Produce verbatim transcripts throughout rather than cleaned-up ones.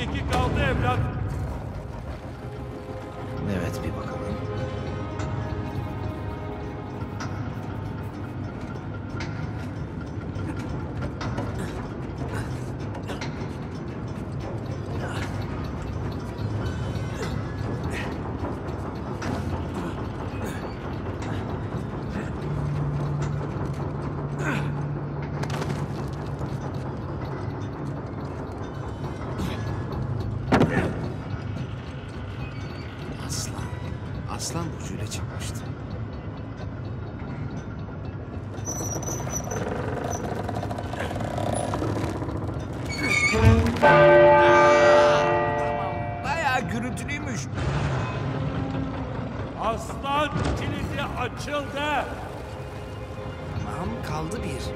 iki kaldı evlat. Evet, bir bakalım. Aslan. Aslan burcuyla çıkmıştı. Aa, tamam. Bayağı gürültülüymüş. Aslan kilidi açıldı. Tamam, kaldı bir.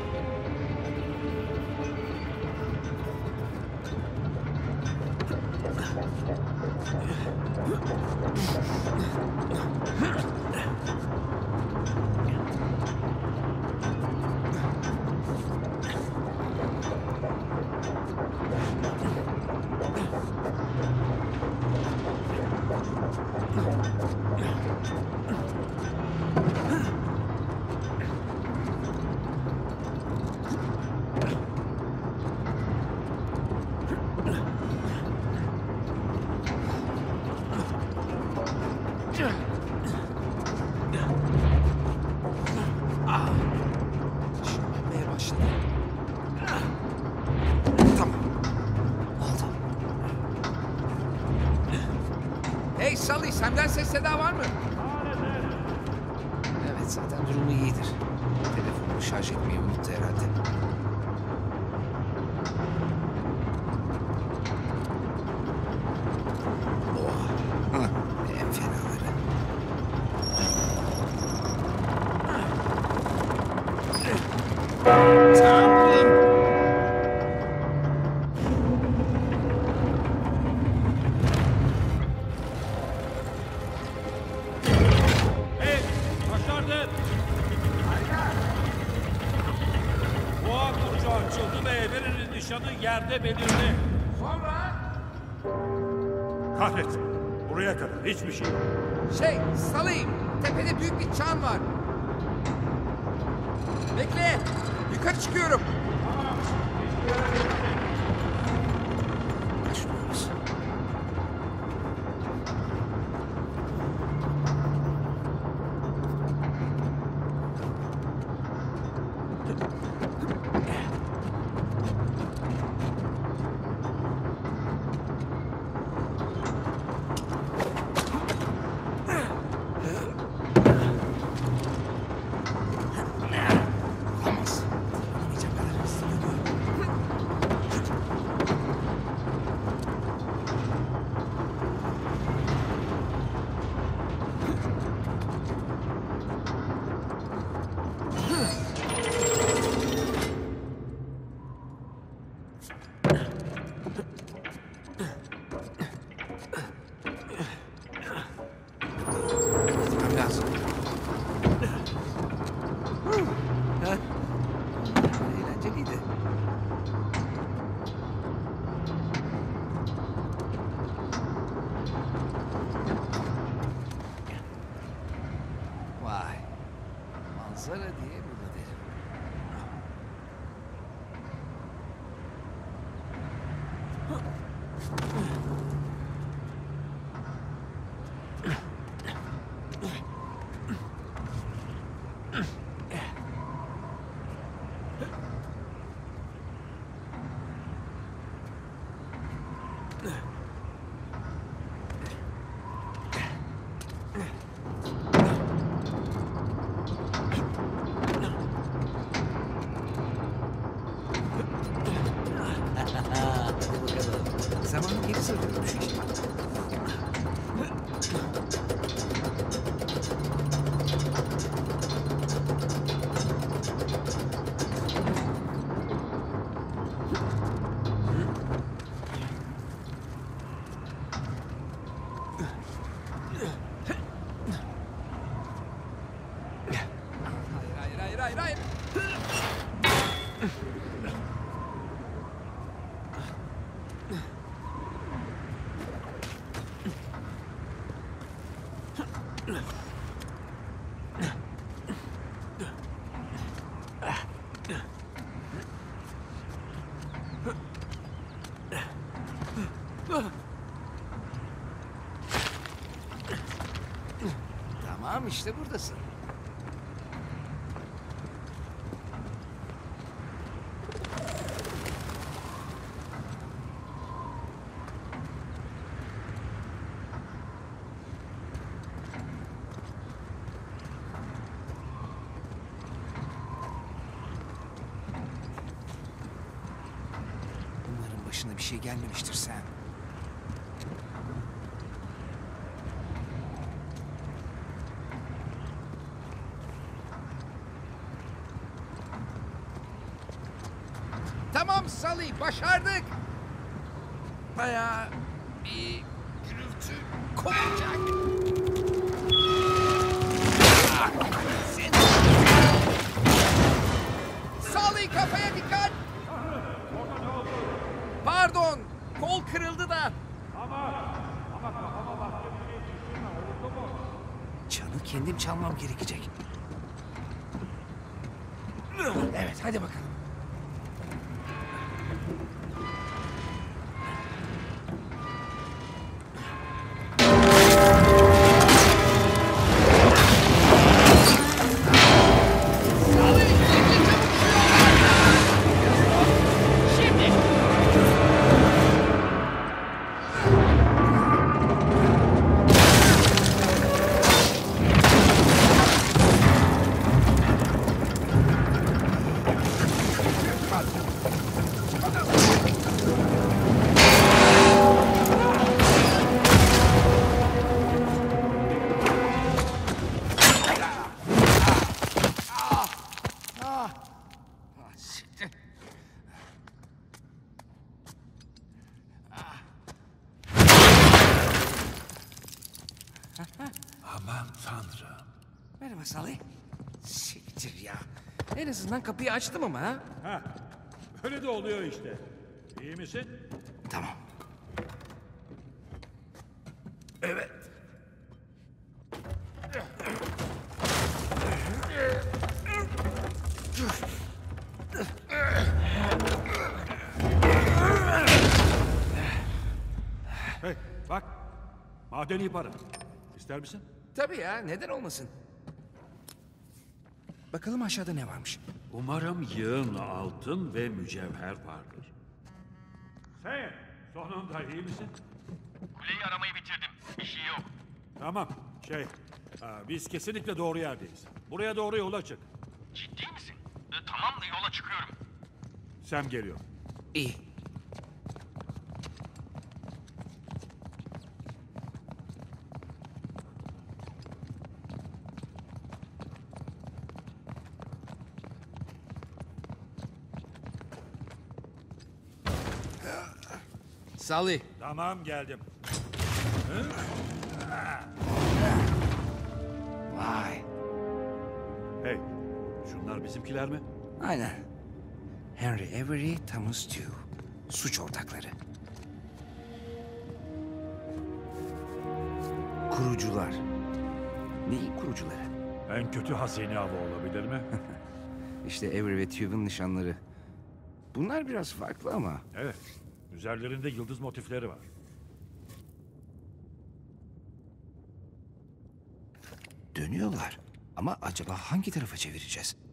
Ah, şişmeye başladı. Tamam. Oldu. Hey Sully, senden ses seda var mı? Evet, zaten durumu iyidir. Telefonunu şarj etmeyi unuttu herhalde. Oh, hah, en fenaları. Tanrım! Hey, başardın. Boğa burcu açıldı ve Emery'nin nişanı yerde belirdi. Sonra? Kahretsin. Buraya kadar hiçbir şey yok. Şey, Sully, tepede büyük bir çan var. Bekle, yukarı çıkıyorum. Başlıyoruz. Olamaz. Olamayacak kadar hızlı gidiyor. Gitmem lazım. Ha? Eğlenceliydi. Vay. Manzara diye buna derim. Hadi bakalım. Zamanı geri sarıyorum şu işe. Tamam işte buradasın. Umarım başına bir şey gelmemiştir Sam. Tamam Salih, başardık. Bayağı bir gürültü kopacak. Ah, sen- Salih, kafaya dikkat. Pardon, kol kırıldı da. Çanı kendim çalmam gerekecek. Evet, hadi bakalım. Salih, şimdi çabuk. Şimdi. Ah, siktir. Aman tanrım. Merhaba Salih. Siktir ya. En azından kapıyı açtım ama ha. Ha, öyle de oluyor işte. İyi misin? Tamam. Evet. Hey, bak. Madeni para. İster misin? Tabii ya, neden olmasın? Bakalım aşağıda ne varmış. Umarım yığın altın ve mücevher vardır. Sen sonunda iyi misin? Kuleyi aramayı bitirdim. Bir şey yok. Tamam. Şey, ha, biz kesinlikle doğru yerdeyiz. Buraya doğru yola çık. Ciddi misin? E, tamam da yola çıkıyorum. Sam geliyor. İyi. Salih, Tamam geldim. Vay. Hey, şunlar bizimkiler mi? Aynen. Henry Avery, Thomas Tew. Suç ortakları. Kurucular. Neyin kurucuları? En kötü hazine avı olabilir mi? İşte Avery ve Tew'un nişanları. Bunlar biraz farklı ama. Evet. Üzerlerinde yıldız motifleri var. Dönüyorlar. Ama acaba hangi tarafa çevireceğiz?